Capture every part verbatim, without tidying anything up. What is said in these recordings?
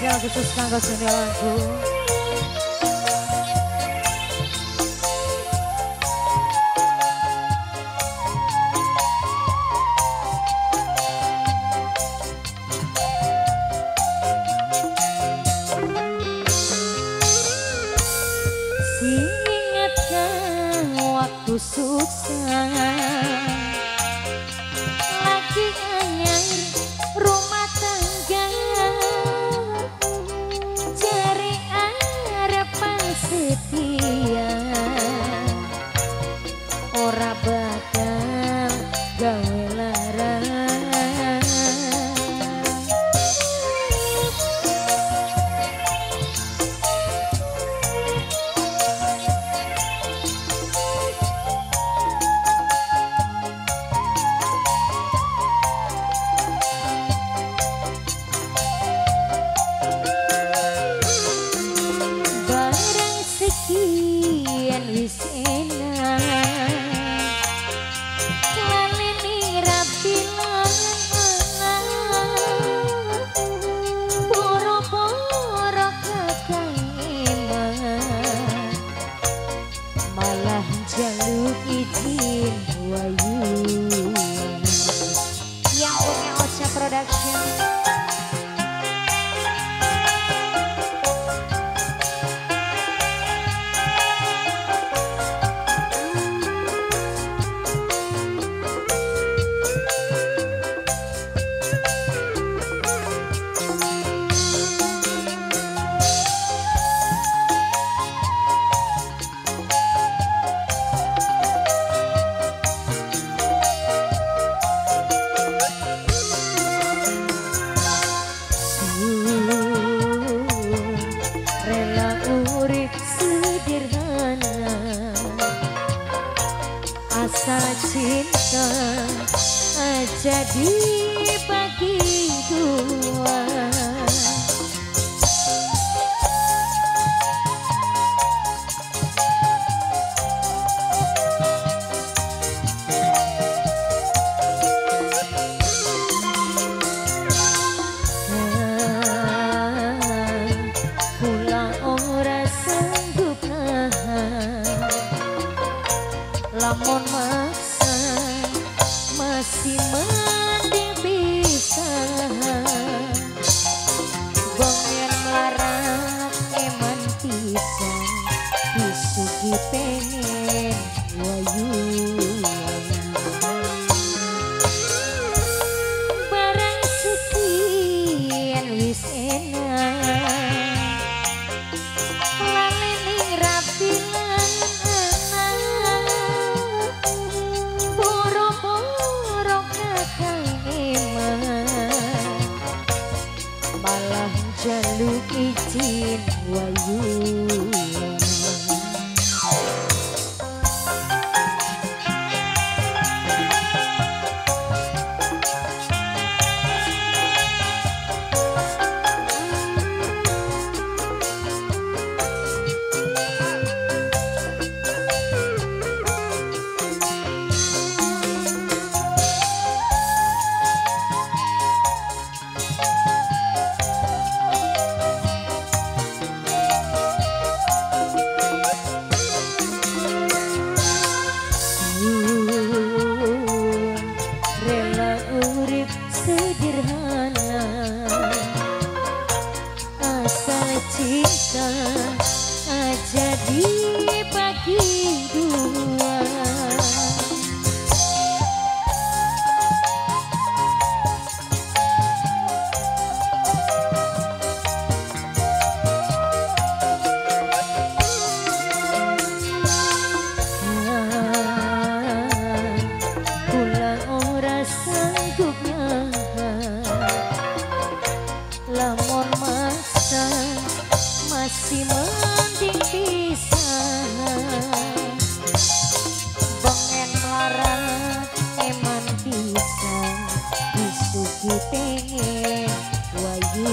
spesial khusus kanggo seni lagu. Ingatkan waktu susah, lagi anyar rumah tangga, cari harapan setia, ora bakal gawe larang. Sekian wis enak lalini rapilan, poro-poro kekangeman, malah jaluk izin wayu. Yang punya Osha Production. Asal cinta aja dibagi dua, kula ora sanggup nahan, lamun maksa masih mending bisa, wong yang melarat eman pisan, disugi pengen wayu. Barang sekian wis enak lalini rapilan, boro-boro kekangeman, malah jaluk izin wayu. Rela urip sederhana, asal cinta aja dibagi dua. Sanggup nahan, lamun maksa masih mending pisah, bengen melarat eman bisa, disugi pengen wayu.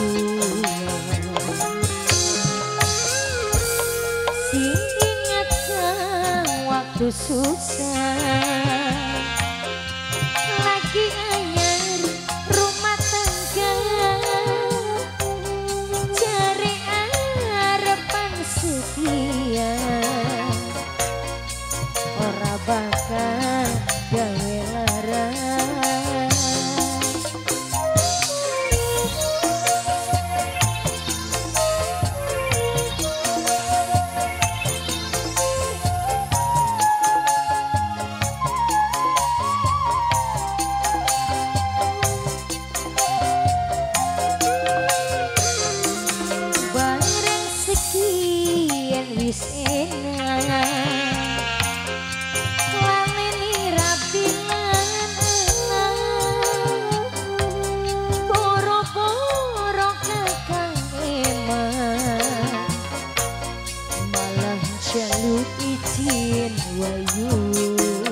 Sing ingatkan waktu susah, lagi anyar rumah tangga, izin wayu